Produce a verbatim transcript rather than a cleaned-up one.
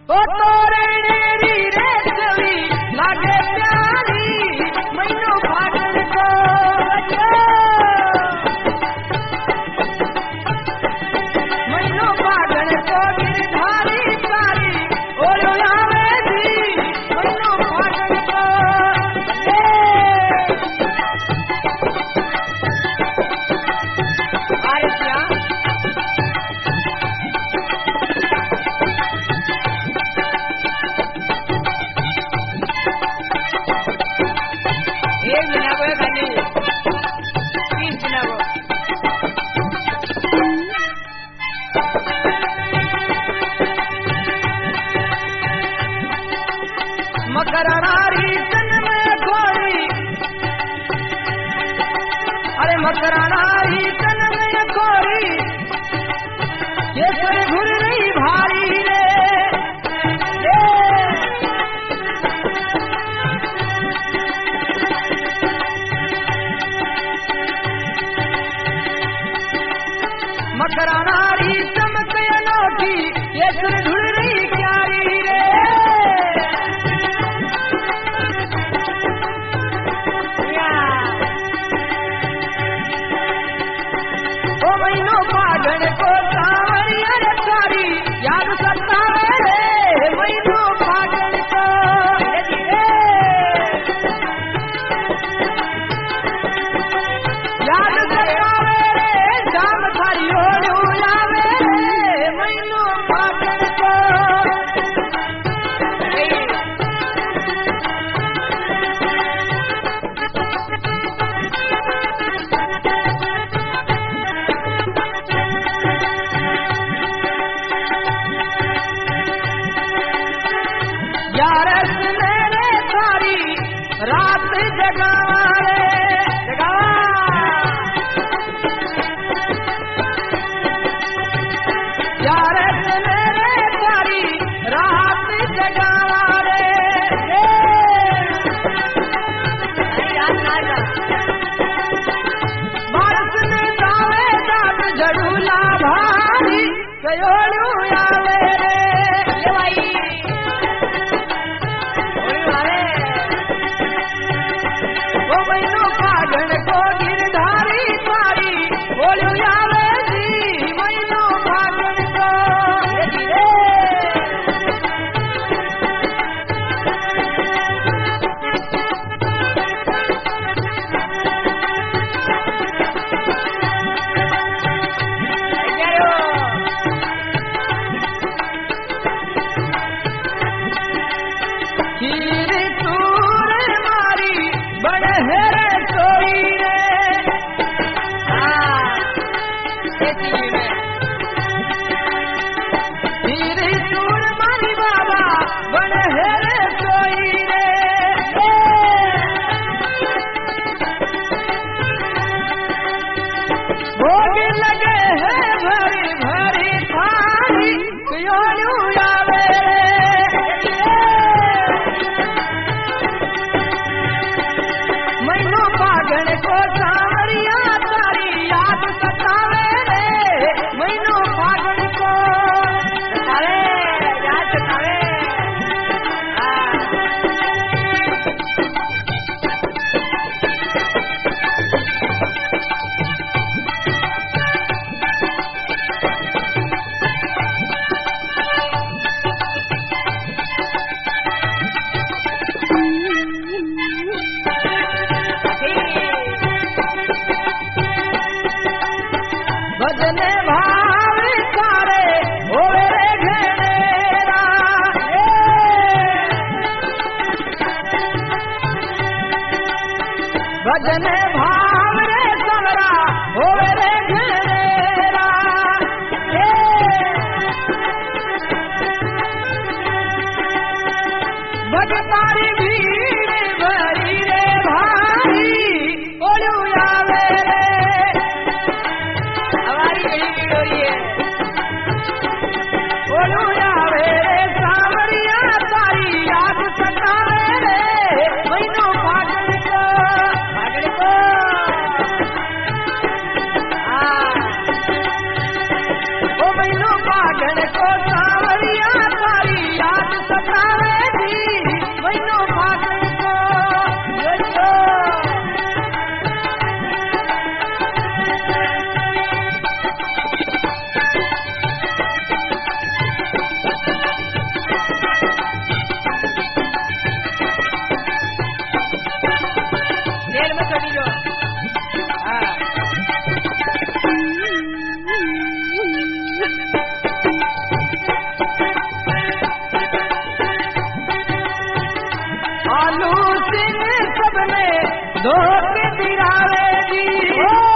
ओ तोरे नेरी रे चली लागे प्यारी मैनो फागण को मैनो फागण को गिरधारी कारी ओलो आवे दी मैनो फागण को आए क्या एक बिना को खाली तीन बिना को मकर नारी तन में घोड़ी अरे मकर नारी तन में घोड़ी ये कोई घुर रही भारी रे मकर नारी चमक अनोखी ये सुर ढूंढ रही क्यारी रे ओ महीनो फागण को सावरिया रे सारी याद सतावे रे महीनो फागण को याद सतावे रे जाम थारी ओढ़ू आवे रे महीनो फागण को यार मेरे सारी रात जगावे जगावा यार मेरे सारी रात जगावा रे बारस में जावे जात झड़ूला भारी कयोड़ू आवे रे ये भाई ओ महीनो फागण को गिरधारी सारी बोलो आवे जी महीनो फागण को खीर तूर मारी बड़हरे सोई रे खीर तूर मारी बाबा बड़हरे सोई रे भोग लगे है भरी भरी थारी क्यों आवे महीनो फागण को सावरिया तारी याद सतावे रे महीनो फागण को सतावे याद सतावे भजने भाव सारे होवे रे घेरा भजने भाव रे समरा होवे रे घेरा भजतारी भीड़ भरी रे भाई ओलू आवे रे हमारी यही भीड़ हो रही है ओलू आवे रे सावरिया तारी याद सतावे रे महीनो फागण को फागण को ओ महीनो फागण को सावरिया तारी याद लोक दिरावे जी